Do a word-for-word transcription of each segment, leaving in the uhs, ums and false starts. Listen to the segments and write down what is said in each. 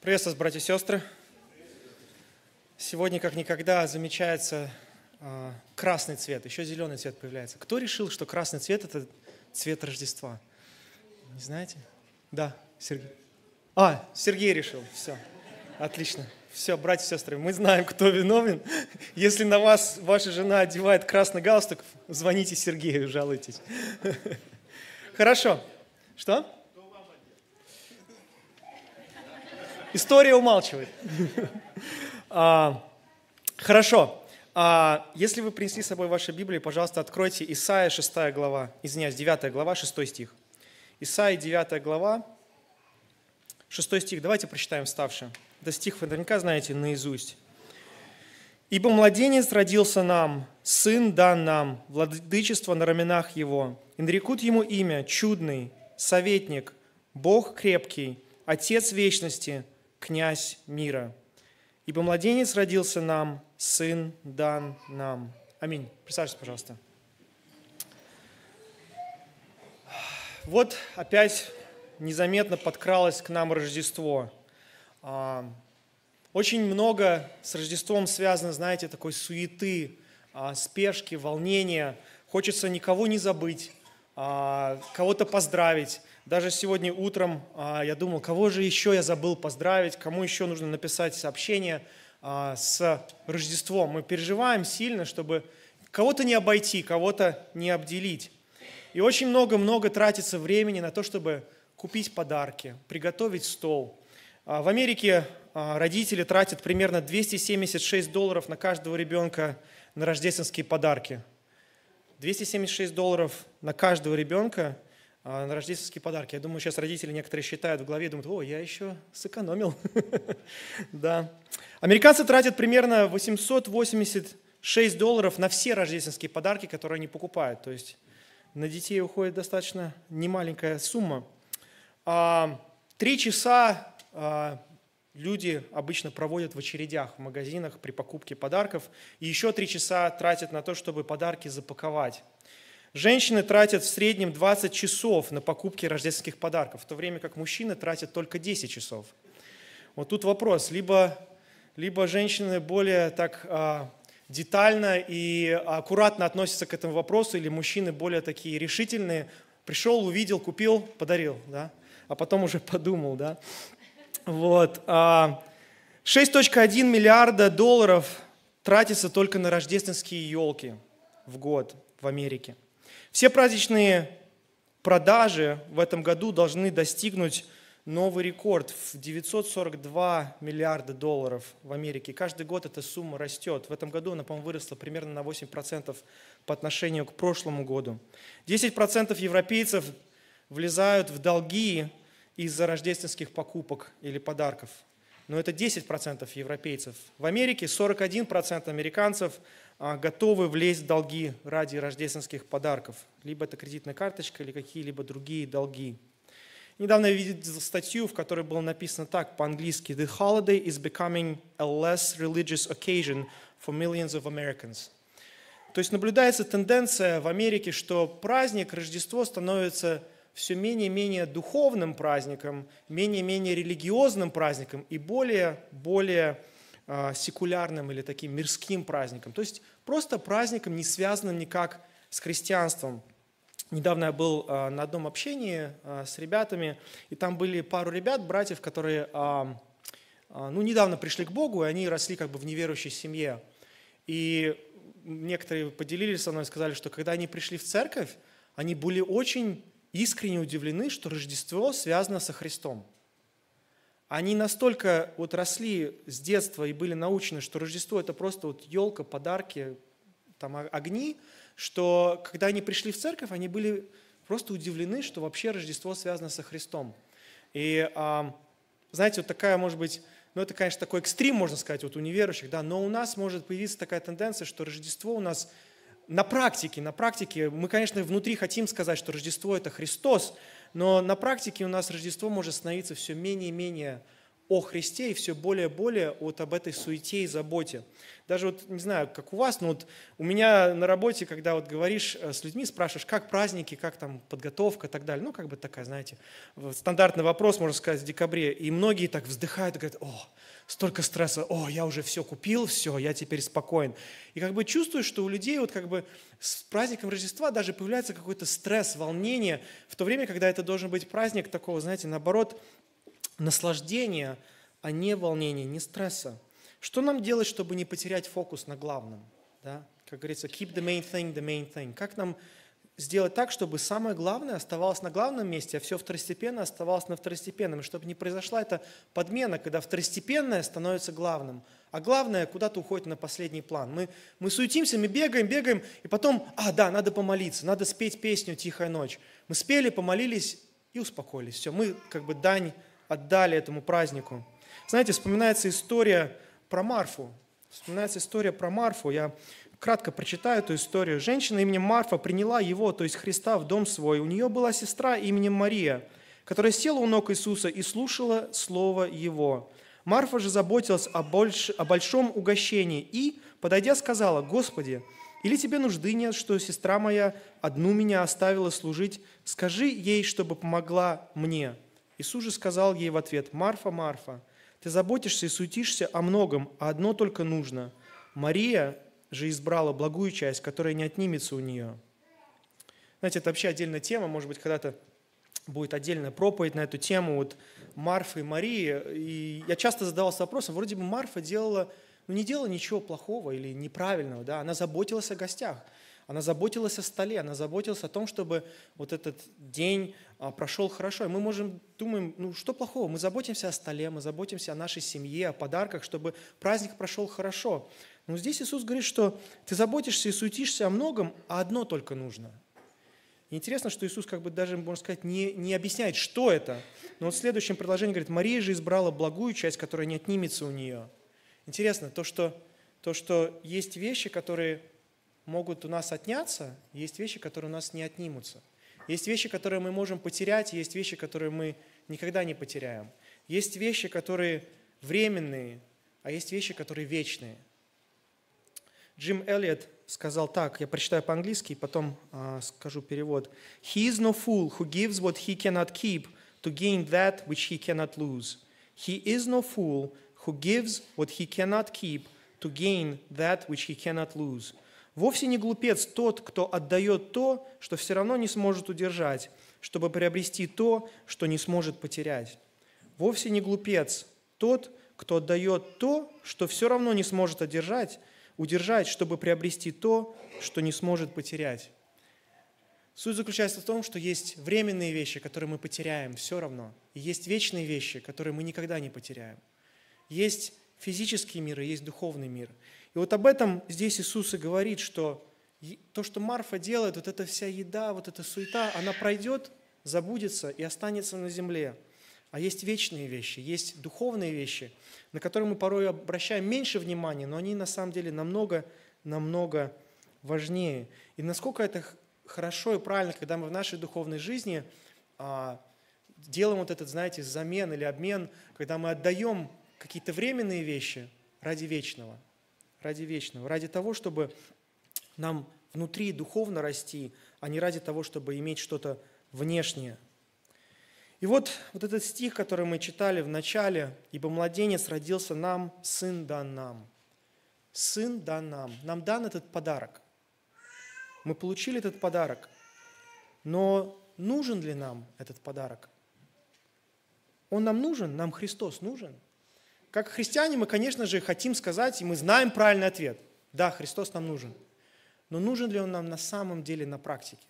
Приветствую вас, братья и сестры. Сегодня, как никогда, замечается э, красный цвет, еще зеленый цвет появляется. Кто решил, что красный цвет – это цвет Рождества? Не знаете? Да, Сергей. А, Сергей решил, все, отлично. Все, братья и сестры, мы знаем, кто виновен. Если на вас ваша жена одевает красный галстук, звоните Сергею, жалуйтесь. Хорошо. Что? История умалчивает. а, хорошо. А, если вы принесли с собой ваши Библии, пожалуйста, откройте Исайя шестая глава, извиняюсь, девятая глава, шестой стих. Исайя девятая глава, шестой стих. Давайте прочитаем вставший. Это стих вы наверняка знаете наизусть. «Ибо младенец родился нам, сын дан нам, владычество на раменах его, и нарекут ему имя чудный, советник, Бог крепкий, Отец вечности, князь мира. Ибо младенец родился нам, сын дан нам». Аминь. Присаживайтесь, пожалуйста. Вот опять незаметно подкралось к нам Рождество. Очень много с Рождеством связано, знаете, такой суеты, спешки, волнения. Хочется никого не забыть, кого-то поздравить. Даже сегодня утром я думал, кого же еще я забыл поздравить, кому еще нужно написать сообщение с Рождеством. Мы переживаем сильно, чтобы кого-то не обойти, кого-то не обделить. И очень много-много тратится времени на то, чтобы купить подарки, приготовить стол. В Америке родители тратят примерно двести семьдесят шесть долларов на каждого ребенка на рождественские подарки. двести семьдесят шесть долларов на каждого ребенка на рождественские подарки. Я думаю, сейчас родители некоторые считают в голове, думают, о, я еще сэкономил. Да. Американцы тратят примерно восемьсот восемьдесят шесть долларов на все рождественские подарки, которые они покупают. То есть на детей уходит достаточно немаленькая сумма. Три часа люди обычно проводят в очередях в магазинах при покупке подарков. И еще три часа тратят на то, чтобы подарки запаковать. Женщины тратят в среднем двадцать часов на покупки рождественских подарков, в то время как мужчины тратят только десять часов. Вот тут вопрос. Либо, либо женщины более так а, детально и аккуратно относятся к этому вопросу, или мужчины более такие решительные. Пришел, увидел, купил, подарил, да? А потом уже подумал. Да? Вот. шесть целых один миллиарда долларов тратится только на рождественские елки в год в Америке. Все праздничные продажи в этом году должны достигнуть новый рекорд в девятьсот сорок два миллиарда долларов в Америке. Каждый год эта сумма растет. В этом году она, по-моему, выросла примерно на восемь процентов по отношению к прошлому году. десять процентов европейцев влезают в долги из-за рождественских покупок или подарков. Но это десять процентов европейцев. В Америке сорок один процент американцев готовы влезть в долги ради рождественских подарков. Либо это кредитная карточка, или какие-либо другие долги. Недавно я видел статью, в которой было написано так по-английски: «The holiday is becoming a less religious occasion for millions of Americans». То есть наблюдается тенденция в Америке, что праздник Рождество становится все менее-менее духовным праздником, менее-менее религиозным праздником и более-более э, секулярным или таким мирским праздником. То есть просто праздником, не связанным никак с христианством. Недавно я был э, на одном общении э, с ребятами, и там были пару ребят, братьев, которые э, э, ну, недавно пришли к Богу, и они росли как бы в неверующей семье. И некоторые поделились со мной и сказали, что когда они пришли в церковь, они были очень искренне удивлены, что Рождество связано со Христом. Они настолько вот росли с детства и были научены, что Рождество – это просто вот елка, подарки, там, огни, что когда они пришли в церковь, они были просто удивлены, что вообще Рождество связано со Христом. И, знаете, вот такая, может быть, ну это, конечно, такой экстрим, можно сказать, вот у неверующих, да, но у нас может появиться такая тенденция, что Рождество у нас на практике, на практике, мы, конечно, внутри хотим сказать, что Рождество – это Христос, но на практике у нас Рождество может становиться все менее и менее о Христе и все более и более вот об этой суете и заботе. Даже вот, не знаю, как у вас, но вот у меня на работе, когда вот говоришь с людьми, спрашиваешь, как праздники, как там подготовка и так далее, ну, как бы такая, знаете, стандартный вопрос, можно сказать, в декабре, и многие так вздыхают и говорят, о, столько стресса, о, я уже все купил, все, я теперь спокоен. И как бы чувствую, что у людей вот как бы с праздником Рождества даже появляется какой-то стресс, волнение, в то время, когда это должен быть праздник такого, знаете, наоборот, наслаждения, а не волнения, не стресса. Что нам делать, чтобы не потерять фокус на главном? Да? Как говорится, keep the main thing, the main thing. Как нам сделать так, чтобы самое главное оставалось на главном месте, а все второстепенное оставалось на второстепенном, и чтобы не произошла эта подмена, когда второстепенное становится главным, а главное куда-то уходит на последний план. Мы, мы суетимся, мы бегаем, бегаем, и потом, а, да, надо помолиться, надо спеть песню «Тихая ночь». Мы спели, помолились и успокоились. Все, мы как бы дань отдали этому празднику. Знаете, вспоминается история про Марфу. Вспоминается история про Марфу. Я кратко прочитаю эту историю. Женщина именем Марфа приняла его, то есть Христа, в дом свой. У нее была сестра именем Мария, которая села у ног Иисуса и слушала слово Его. Марфа же заботилась о, больш... о большом угощении и, подойдя, сказала: «Господи, или тебе нужды нет, что сестра моя одну меня оставила служить? Скажи ей, чтобы помогла мне». Иисус же сказал ей в ответ: «Марфа, Марфа, ты заботишься и суетишься о многом, а одно только нужно. Мария же избрала благую часть, которая не отнимется у нее». Знаете, это вообще отдельная тема, может быть, когда-то будет отдельная проповедь на эту тему, вот Марфы и Марии. И я часто задавался вопросом, вроде бы Марфа делала, ну не делала ничего плохого или неправильного, да, она заботилась о гостях. Она заботилась о столе, она заботилась о том, чтобы вот этот день а, прошел хорошо. И мы можем, думаем, ну что плохого? Мы заботимся о столе, мы заботимся о нашей семье, о подарках, чтобы праздник прошел хорошо. Но здесь Иисус говорит, что ты заботишься и суетишься о многом, а одно только нужно. И интересно, что Иисус как бы даже, можно сказать, не, не объясняет, что это. Но вот в следующем предложении говорит: «Мария же избрала благую часть, которая не отнимется у нее». Интересно, то, что, то, что есть вещи, которые могут у нас отняться, есть вещи, которые у нас не отнимутся. Есть вещи, которые мы можем потерять, есть вещи, которые мы никогда не потеряем. Есть вещи, которые временные, а есть вещи, которые вечные. Джим Эллиот сказал так, я прочитаю по-английски, потом uh, скажу перевод. «He is no fool who gives what he cannot keep to gain that which he cannot lose. He is no fool who gives what he cannot keep to gain that which he cannot lose». Вовсе не глупец тот, кто отдает то, что все равно не сможет удержать, чтобы приобрести то, что не сможет потерять. Вовсе не глупец тот, кто отдает то, что все равно не сможет одержать, удержать, чтобы приобрести то, что не сможет потерять. Суть заключается в том, что есть временные вещи, которые мы потеряем все равно, и есть вечные вещи, которые мы никогда не потеряем. Есть физический мир и есть духовный мир. И вот об этом здесь Иисус и говорит, что то, что Марфа делает, вот эта вся еда, вот эта суета, она пройдет, забудется и останется на земле. А есть вечные вещи, есть духовные вещи, на которые мы порой обращаем меньше внимания, но они на самом деле намного, намного важнее. И насколько это хорошо и правильно, когда мы в нашей духовной жизни а, делаем вот этот, знаете, замен или обмен, когда мы отдаем какие-то временные вещи ради вечного. Ради вечного, ради того, чтобы нам внутри духовно расти, а не ради того, чтобы иметь что-то внешнее. И вот, вот этот стих, который мы читали в начале: «Ибо младенец родился нам, сын дан нам». Сын дан нам. Нам дан этот подарок. Мы получили этот подарок. Но нужен ли нам этот подарок? Он нам нужен? Нам Христос нужен? Как христиане мы, конечно же, хотим сказать, и мы знаем правильный ответ. Да, Христос нам нужен. Но нужен ли Он нам на самом деле на практике?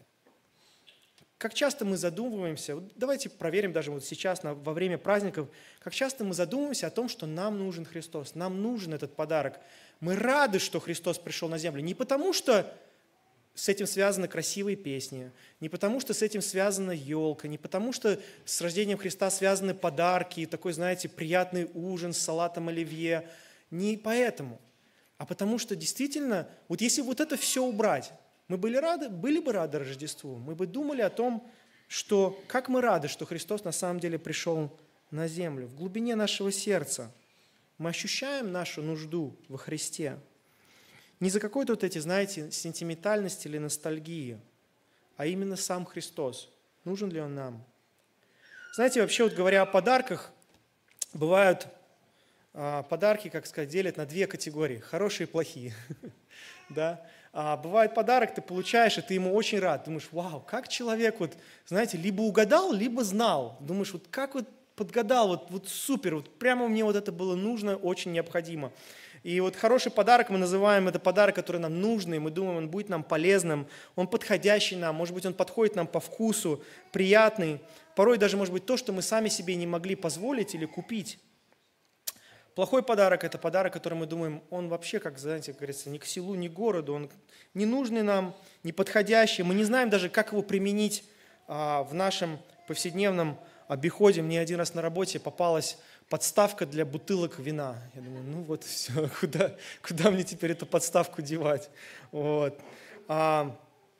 Как часто мы задумываемся, вот давайте проверим даже вот сейчас, на, во время праздников, как часто мы задумываемся о том, что нам нужен Христос, нам нужен этот подарок. Мы рады, что Христос пришел на землю. Не потому, что с этим связаны красивые песни, не потому, что с этим связана елка, не потому, что с рождением Христа связаны подарки, такой, знаете, приятный ужин с салатом оливье. Не поэтому, а потому что действительно, вот если вот это все убрать, мы были рады, были бы рады Рождеству, мы бы думали о том, что как мы рады, что Христос на самом деле пришел на землю, в глубине нашего сердца мы ощущаем нашу нужду во Христе. Не за какой-то вот эти, знаете, сентиментальности или ностальгии, а именно сам Христос. Нужен ли Он нам? Знаете, вообще, вот говоря о подарках, бывают а, подарки, как сказать, делят на две категории – хорошие и плохие. Да? А бывает подарок, ты получаешь, и ты ему очень рад. Думаешь, вау, как человек, вот, знаете, либо угадал, либо знал. Думаешь, вот как вот подгадал, вот, вот супер, вот прямо мне вот это было нужно, очень необходимо. И вот хороший подарок мы называем, это подарок, который нам нужный, мы думаем, он будет нам полезным, он подходящий нам, может быть, он подходит нам по вкусу, приятный. Порой даже, может быть, то, что мы сами себе не могли позволить или купить. Плохой подарок – это подарок, который мы думаем, он вообще, как, знаете, говорится, ни к селу, ни к городу, он не нужный нам, не подходящий. Мы не знаем даже, как его применить а, в нашем повседневном обиходе. Мне один раз на работе попалась подставка для бутылок вина. Я думаю, ну вот все, куда, куда мне теперь эту подставку девать? Вот. А,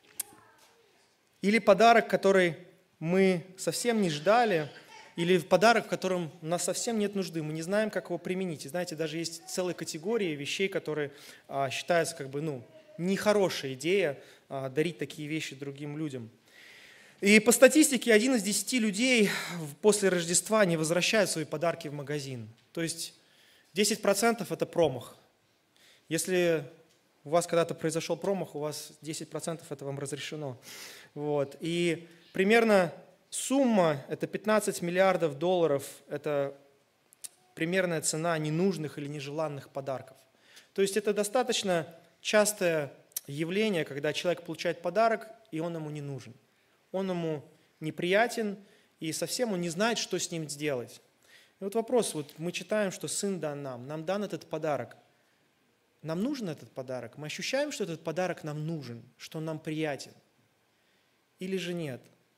или подарок, который мы совсем не ждали, или подарок, в котором у нас совсем нет нужды, мы не знаем, как его применить. И знаете, даже есть целые категории вещей, которые а, считаются как бы, ну, нехорошая идея а, дарить такие вещи другим людям. И по статистике один из десяти людей после Рождества не возвращают свои подарки в магазин. То есть десять процентов это промах. Если у вас когда-то произошел промах, у вас десять процентов это вам разрешено. Вот. И примерно сумма – это пятнадцать миллиардов долларов, это примерная цена ненужных или нежеланных подарков. То есть это достаточно частое явление, когда человек получает подарок, и он ему не нужен. Он ему неприятен, и совсем он не знает, что с ним сделать. И вот вопрос, вот мы читаем, что Сын дан нам, нам дан этот подарок. Нам нужен этот подарок? Мы ощущаем, что этот подарок нам нужен, что он нам приятен? Или же нет?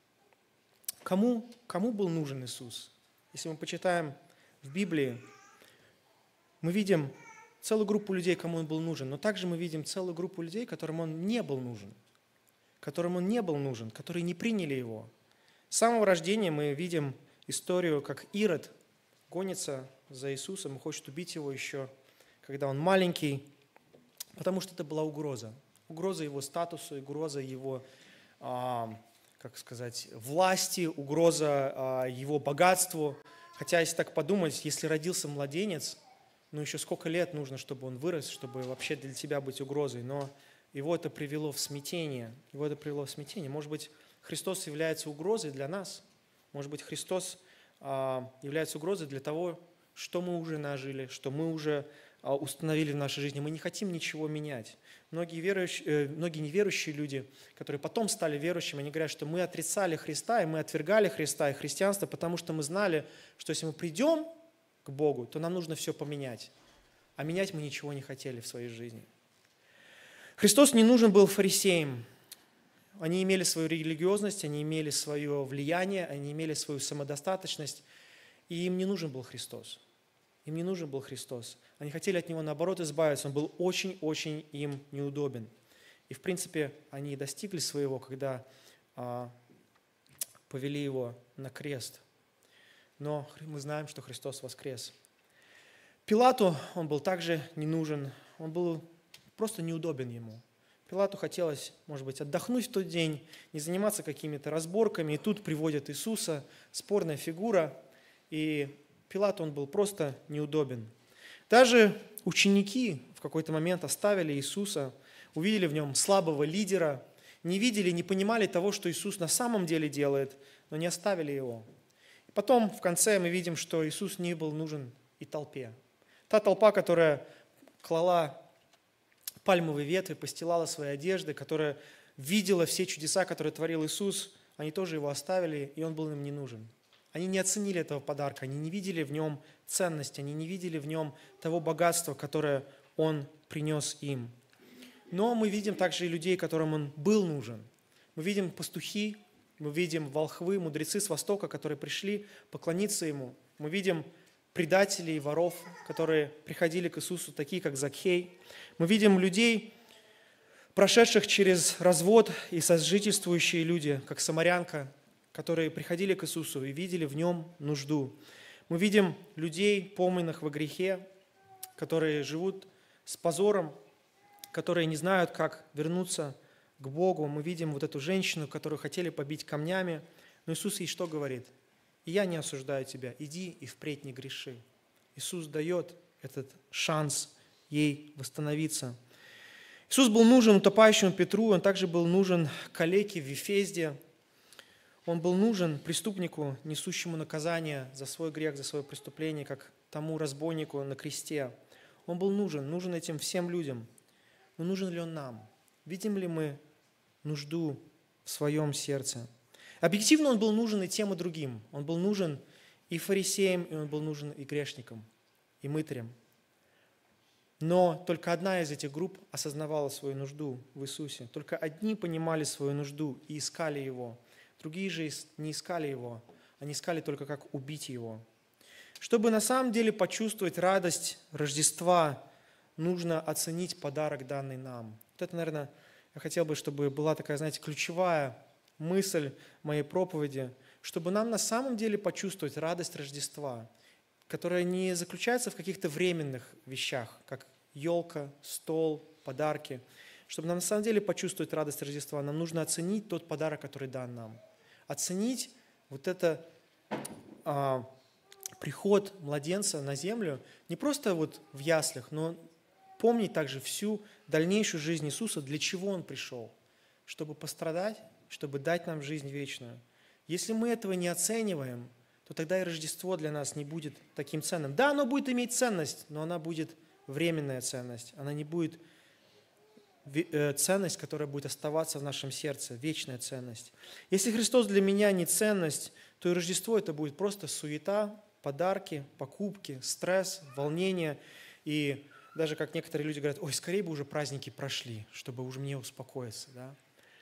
Кому, кому был нужен Иисус? Если мы почитаем в Библии, мы видим целую группу людей, кому Он был нужен, но также мы видим целую группу людей, которым Он не был нужен, которым Он не был нужен, которые не приняли Его. С самого рождения мы видим историю, как Ирод гонится за Иисусом и хочет убить Его еще, когда Он маленький, потому что это была угроза. Угроза Его статусу, угроза Его как сказать, власти, угроза а, его богатству. Хотя, если так подумать, если родился младенец, ну еще сколько лет нужно, чтобы он вырос, чтобы вообще для тебя быть угрозой. Но его это привело в смятение. Его это привело в смятение. Может быть, Христос является угрозой для нас. Может быть, Христос а, является угрозой для того, что мы уже нажили, что мы уже а, установили в нашей жизни. Мы не хотим ничего менять. Многие, верующие, э, многие неверующие люди, которые потом стали верующими, они говорят, что мы отрицали Христа, и мы отвергали Христа и христианство, потому что мы знали, что если мы придем к Богу, то нам нужно все поменять. А менять мы ничего не хотели в своей жизни. Христос не нужен был фарисеям. Они имели свою религиозность, они имели свое влияние, они имели свою самодостаточность, и им не нужен был Христос. Им не нужен был Христос. Они хотели от Него, наоборот, избавиться. Он был очень-очень им неудобен. И, в принципе, они достигли своего, когда а, повели Его на крест. Но мы знаем, что Христос воскрес. Пилату он был также не нужен. Он был просто неудобен ему. Пилату хотелось, может быть, отдохнуть в тот день, не заниматься какими-то разборками. И тут приводят Иисуса, спорная фигура, и Пилату он был просто неудобен. Даже ученики в какой-то момент оставили Иисуса, увидели в нем слабого лидера, не видели, не понимали того, что Иисус на самом деле делает, но не оставили Его. И потом в конце мы видим, что Иисус не был нужен и толпе. Та толпа, которая клала пальмовые ветви, постилала свои одежды, которая видела все чудеса, которые творил Иисус, они тоже Его оставили, и Он был им не нужен. Они не оценили этого подарка, они не видели в нем ценности, они не видели в нем того богатства, которое Он принес им. Но мы видим также и людей, которым Он был нужен. Мы видим пастухи, мы видим волхвы, мудрецы с Востока, которые пришли поклониться Ему. Мы видим предателей, воров, которые приходили к Иисусу, такие как Закхей. Мы видим людей, прошедших через развод и сожительствующие люди, как самарянка, которые приходили к Иисусу и видели в Нем нужду. Мы видим людей, пойманных во грехе, которые живут с позором, которые не знают, как вернуться к Богу. Мы видим вот эту женщину, которую хотели побить камнями. Но Иисус ей что говорит? «И я не осуждаю тебя, иди и впредь не греши». Иисус дает этот шанс ей восстановиться. Иисус был нужен утопающему Петру, Он также был нужен калеке в Вифезде. Он был нужен преступнику, несущему наказание за свой грех, за свое преступление, как тому разбойнику на кресте. Он был нужен, нужен этим всем людям. Но нужен ли Он нам? Видим ли мы нужду в своем сердце? Объективно Он был нужен и тем, и другим. Он был нужен и фарисеям, и Он был нужен и грешникам, и мытарям. Но только одна из этих групп осознавала свою нужду в Иисусе. Только одни понимали свою нужду и искали Его. Другие же не искали Его. Они искали только, как убить Его. Чтобы на самом деле почувствовать радость Рождества, нужно оценить подарок, данный нам. Вот это, наверное, я хотел бы, чтобы была такая, знаете, ключевая мысль моей проповеди, чтобы нам на самом деле почувствовать радость Рождества, которая не заключается в каких-то временных вещах, как елка, стол, подарки. Чтобы нам на самом деле почувствовать радость Рождества, нам нужно оценить тот подарок, который дан нам. Оценить вот это а, приход младенца на землю не просто вот в яслях, но помнить также всю дальнейшую жизнь Иисуса, для чего Он пришел, чтобы пострадать, чтобы дать нам жизнь вечную. Если мы этого не оцениваем, то тогда и Рождество для нас не будет таким ценным. Да, оно будет иметь ценность, но она будет временная ценность. Она не будет ценность, которая будет оставаться в нашем сердце, вечная ценность. Если Христос для меня не ценность, то и Рождество это будет просто суета, подарки, покупки, стресс, волнение. И даже как некоторые люди говорят, ой, скорее бы уже праздники прошли, чтобы уже мне успокоиться. Да?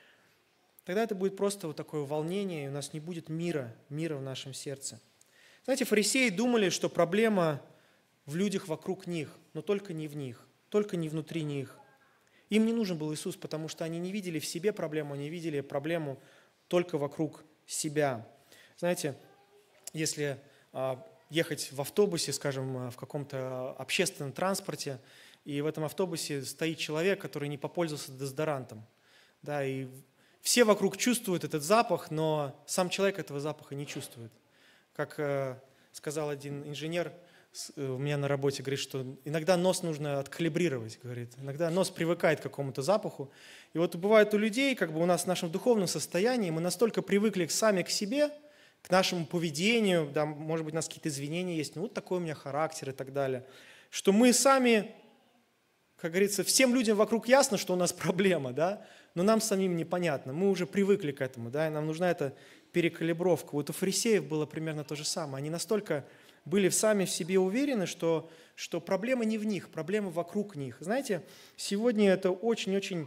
Тогда это будет просто вот такое волнение, и у нас не будет мира, мира в нашем сердце. Знаете, фарисеи думали, что проблема в людях вокруг них, но только не в них, только не внутри них. Им не нужен был Иисус, потому что они не видели в себе проблему, они видели проблему только вокруг себя. Знаете, если а, ехать в автобусе, скажем, в каком-то общественном транспорте, и в этом автобусе стоит человек, который не попользовался дезодорантом, да, и все вокруг чувствуют этот запах, но сам человек этого запаха не чувствует. Как э, сказал один инженер у меня на работе, говорит, что иногда нос нужно откалибрировать, говорит. Иногда нос привыкает к какому-то запаху. И вот бывает у людей, как бы у нас в нашем духовном состоянии, мы настолько привыкли сами к себе, к нашему поведению, да, может быть, у нас какие-то извинения есть, ну вот такой у меня характер и так далее, что мы сами, как говорится, всем людям вокруг ясно, что у нас проблема, да, но нам самим непонятно, мы уже привыкли к этому, да, и нам нужна эта перекалибровка. Вот у фарисеев было примерно то же самое. Они настолько были сами в себе уверены, что, что проблема не в них, проблема вокруг них. Знаете, сегодня это очень-очень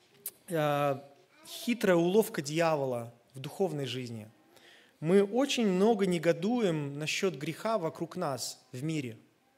э, хитрая уловка дьявола в духовной жизни. Мы очень много негодуем насчет греха вокруг нас в мире.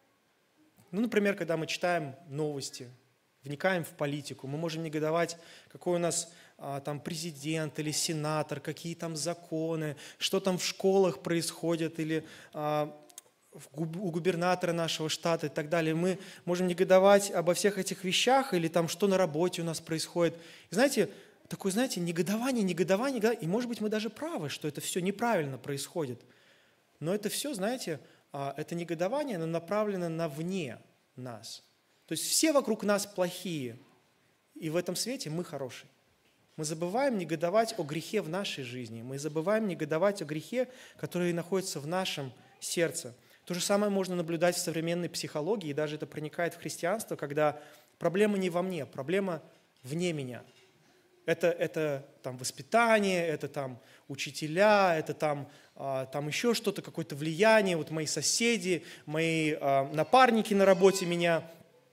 Ну, например, когда мы читаем новости, вникаем в политику, мы можем негодовать, какой у нас а, там президент или сенатор, какие там законы, что там в школах происходит, или а, у губернатора нашего штата и так далее. Мы можем негодовать обо всех этих вещах, или там, что на работе у нас происходит. И знаете, такое, знаете, негодование, негодование, негодование, и, может быть, мы даже правы, что это все неправильно происходит. Но это все, знаете, а, это негодование, оно направлено навне нас. То есть все вокруг нас плохие, и в этом свете мы хорошие. Мы забываем негодовать о грехе в нашей жизни, мы забываем негодовать о грехе, который находится в нашем сердце. То же самое можно наблюдать в современной психологии, и даже это проникает в христианство, когда проблема не во мне, проблема вне меня. Это, это там воспитание, это там учителя, это там, а, там еще что-то, какое-то влияние, вот мои соседи, мои а, напарники на работе меня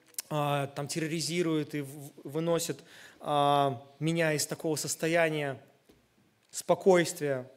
там терроризируют и выносят а, меня из такого состояния спокойствия.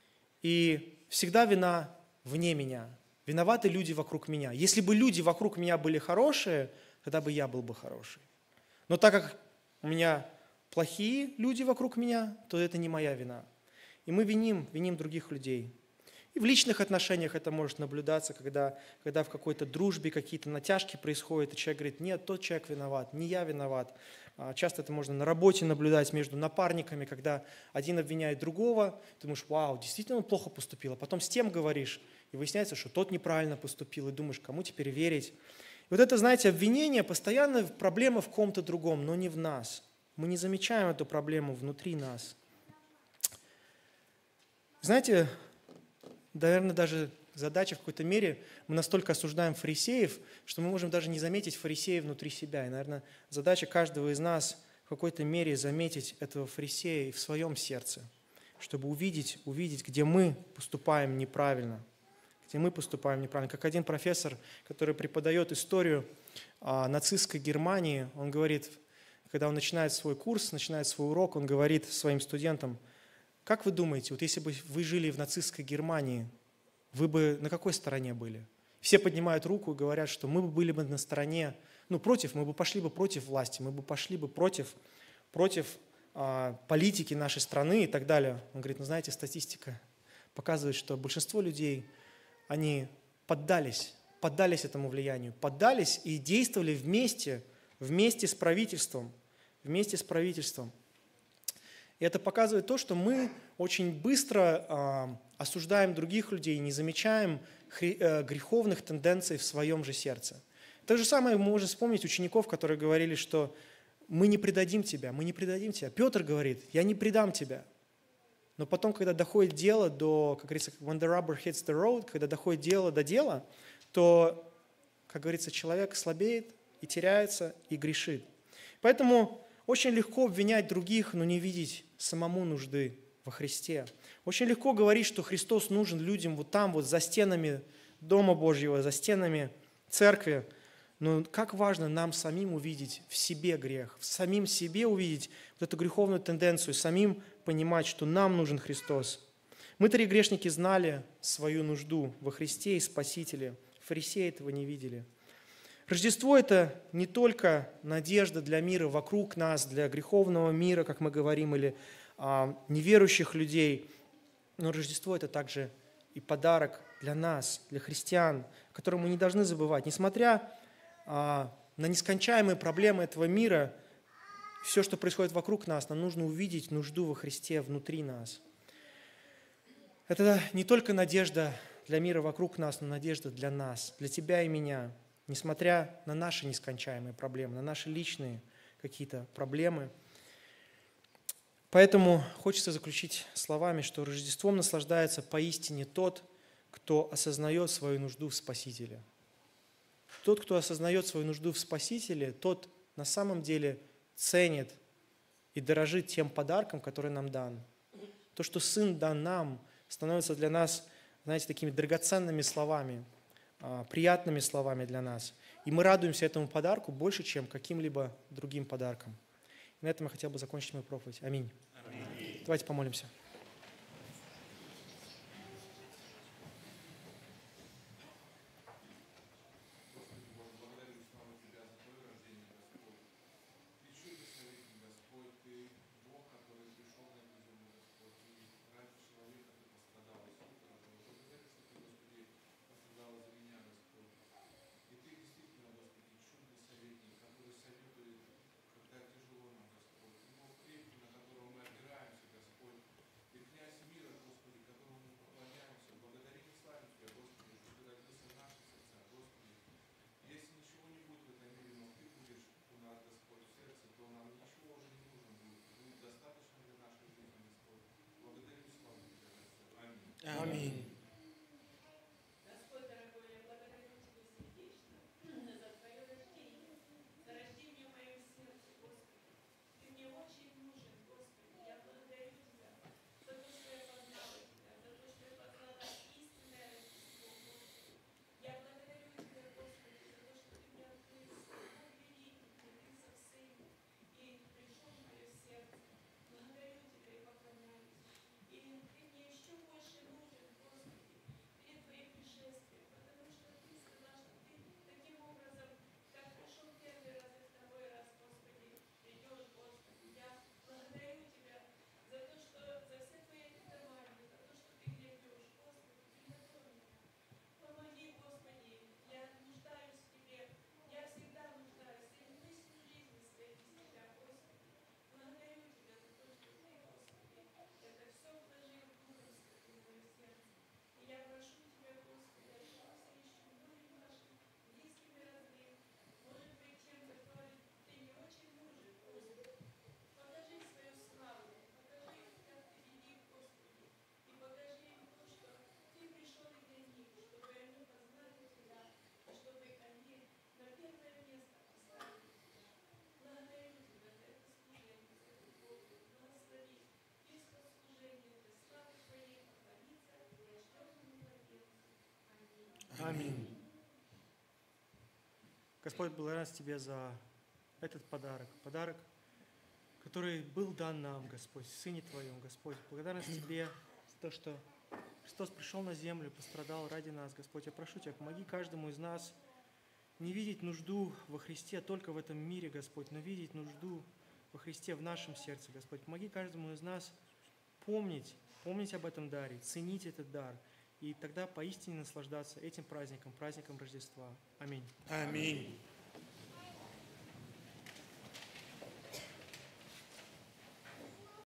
И всегда вина вне меня. Виноваты люди вокруг меня. Если бы люди вокруг меня были хорошие, тогда бы я был бы хороший. Но так как у меня плохие люди вокруг меня, то это не моя вина. И мы виним, виним других людей. И в личных отношениях это может наблюдаться, когда, когда в какой-то дружбе какие-то натяжки происходят, и человек говорит: нет, тот человек виноват, не я виноват. А, Часто это можно на работе наблюдать между напарниками, когда один обвиняет другого, ты думаешь: вау, действительно он плохо поступил, а потом с тем говоришь, и выясняется, что тот неправильно поступил, и думаешь, кому теперь верить. И вот это, знаете, обвинение, постоянно проблема в ком-то другом, но не в нас. Мы не замечаем эту проблему внутри нас. Знаете, наверное, даже задача в какой-то мере, мы настолько осуждаем фарисеев, что мы можем даже не заметить фарисея внутри себя. И, наверное, задача каждого из нас в какой-то мере заметить этого фарисея и в своем сердце, чтобы увидеть, увидеть, где мы поступаем неправильно, где мы поступаем неправильно. Как один профессор, который преподает историю а, нацистской Германии, он говорит, когда он начинает свой курс, начинает свой урок, он говорит своим студентам: как вы думаете, вот если бы вы жили в нацистской Германии, вы бы на какой стороне были? Все поднимают руку и говорят, что мы бы были бы на стороне, ну, против, мы бы пошли бы против власти, мы бы пошли бы против, против а, политики нашей страны и так далее. Он говорит: ну, знаете, статистика показывает, что большинство людей, они поддались, поддались этому влиянию, поддались и действовали вместе, вместе с правительством, вместе с правительством. И это показывает то, что мы очень быстро э, осуждаем других людей, не замечаем хри, э, греховных тенденций в своем же сердце. То же самое мы можем вспомнить учеников, которые говорили, что мы не предадим тебя, мы не предадим тебя. Петр говорит: я не предам тебя. Но потом, когда доходит дело до, как говорится, when the rubber hits the road, когда доходит дело до дела, то, как говорится, человек слабеет и теряется, и грешит. Поэтому очень легко обвинять других, но не видеть самому нужды во Христе. Очень легко говорить, что Христос нужен людям вот там, вот за стенами Дома Божьего, за стенами церкви. Но как важно нам самим увидеть в себе грех, в самим себе увидеть вот эту греховную тенденцию, самим понимать, что нам нужен Христос. Мы-то грешники знали свою нужду во Христе и Спасителе. Фарисеи этого не видели. Рождество – это не только надежда для мира вокруг нас, для греховного мира, как мы говорим, или а, неверующих людей, но Рождество – это также и подарок для нас, для христиан, который мы не должны забывать. Несмотря а, на нескончаемые проблемы этого мира, все, что происходит вокруг нас, нам нужно увидеть нужду во Христе внутри нас. Это не только надежда для мира вокруг нас, но надежда для нас, для тебя и меня. Несмотря на наши нескончаемые проблемы, на наши личные какие-то проблемы. Поэтому хочется заключить словами, что Рождеством наслаждается поистине тот, кто осознает свою нужду в Спасителе. Тот, кто осознает свою нужду в Спасителе, тот на самом деле ценит и дорожит тем подарком, который нам дан. То, что Сын дан нам, становится для нас, знаете, такими драгоценными словами, приятными словами для нас. И мы радуемся этому подарку больше, чем каким-либо другим подарком. И на этом я хотел бы закончить мою проповедь. Аминь. Аминь. Давайте помолимся. Аминь. Господь, благодарность Тебе за этот подарок. Подарок, который был дан нам, Господь, в Сыне Твоем, Господь. Благодарность Тебе за то, что Христос пришел на землю, пострадал ради нас, Господь. Я прошу Тебя, помоги каждому из нас не видеть нужду во Христе только в этом мире, Господь, но видеть нужду во Христе в нашем сердце, Господь. Помоги каждому из нас помнить, помнить об этом даре, ценить этот дар, и тогда поистине наслаждаться этим праздником, праздником Рождества. Аминь. Аминь.